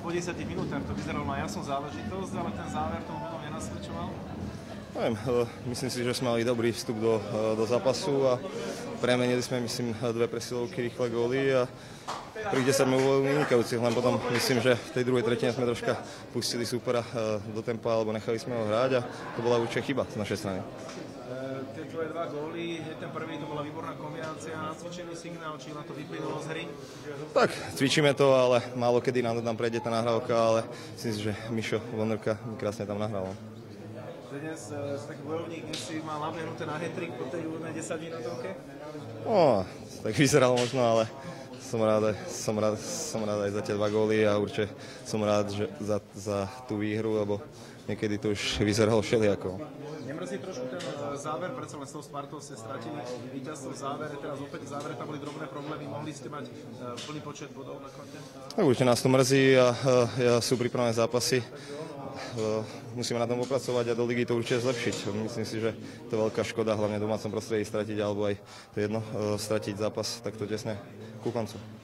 po 10 minútach to vyzeralo na jasnú záležitosť, ale ten záver tomu potom nenasvedčoval? Neviem, myslím si, že sme mali dobrý vstup do zápasu a premenili sme, myslím, 2 presilovky, rýchle góly a prvých 10 minút bolo vynikajúcich, len potom myslím, že v tej druhej tretine sme troška pustili súpera do tempa alebo nechali sme ho hrať a to bola určite chyba z našej strany. Tie tvoje 2 góly, ten prvý to bola výborná kombinácia, nacvičený signál, či na to vyplynulo z hry? Tak, cvičíme to, ale málo kedy nám prejde tá nahrávka, ale myslím si, že Mišo Vonrka mi krásne tam nahral. Dnes si taký bojovník, dnes si mal nabehnuté na hat-trick po tej úvodnej 10 minútovke? No, tak vyzeral možno, ale som rád aj za tie 2 góly a určite som rád že za tú výhru, lebo niekedy to už vyzeralo všelijako. Nemrzí trošku ten záver, predsa len s tou Spartou ste stratili víťazstvo v závere, teraz opäť v závere tam boli drobné problémy, mohli ste mať plný počet bodov na konte? Tak určite nás to mrzí a sú pripravené zápasy. Musíme na tom popracovať a do ligy to určite zlepšiť. Myslím si, že to je veľká škoda, hlavne v domácom prostredí stratiť, alebo aj to jedno, stratiť zápas takto tesne ku koncu.